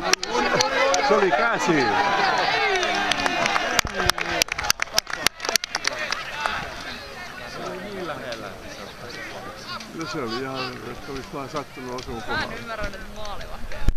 Se oli käsi. No se oli ihan, että olisi vaan sattunut osumaan kohdalla. Mä en ymmärrä nyt maalivahtia.